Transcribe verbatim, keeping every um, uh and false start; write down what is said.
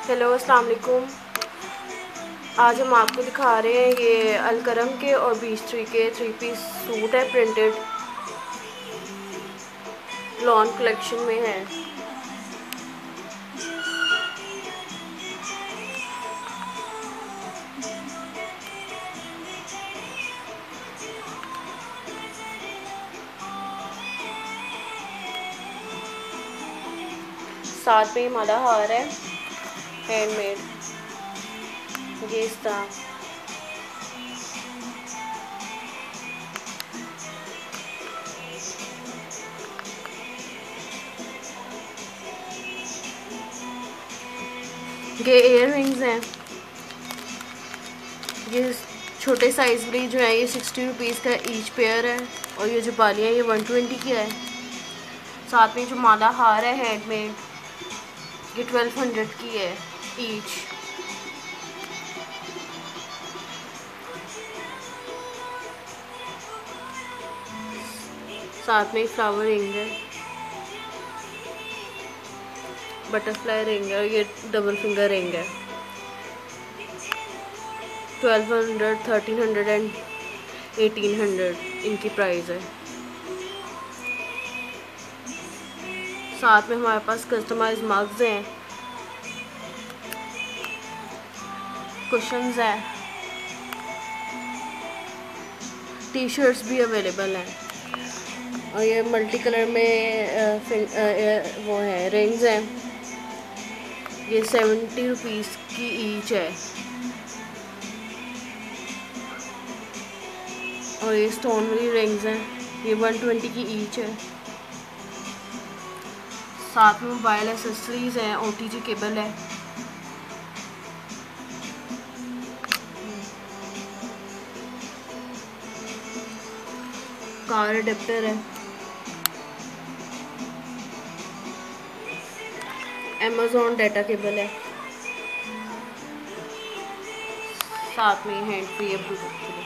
Hello अस्सलाम वालेकुम। आज हम आपको दिखा रहे हैं ये अलकरम के और बीस थ्री के थ्री पीस सूट है, प्रिंटेड लॉन कलेक्शन में है। साथ में माला हार है, हैंडमेड। ये इस तरह ये एयर रिंग्स हैं। ये छोटे साइज़ भी जो है ये सिक्सटी रुपीज़ का ईच पेयर है, और ये जो बालियाँ ये वन ट्वेंटी की है। साथ में जो माला हार है हैंडमेड, ये ट्वेल्व हंड्रेड की है ईच। साथ में फ्लावर रिंग है, बटरफ्लाई रिंग है, और ये डबल फिंगर रिंग है। Twelve hundred, thirteen hundred and eighteen hundred इनकी प्राइस है। साथ में हमारे पास कस्टमाइज मग्स हैं, कुशन्स हैं, टी शर्ट्स भी अवेलेबल हैं, और ये मल्टी कलर में आ, फिंग, आ, आ, वो है रिंग्स हैं। ये सेवेंटी रुपीज़ की ईच है, और ये स्टोन वाली रिंग्स हैं, ये वन ट्वेंटी की ईच है। साथ में मोबाइल एसेसरीज हैं, ओ टी जी केबल है, कार अडेप्टर है, अमेज़ॉन डाटा केबल है, साथ में हैंड फ्री है ब्लूटूथ।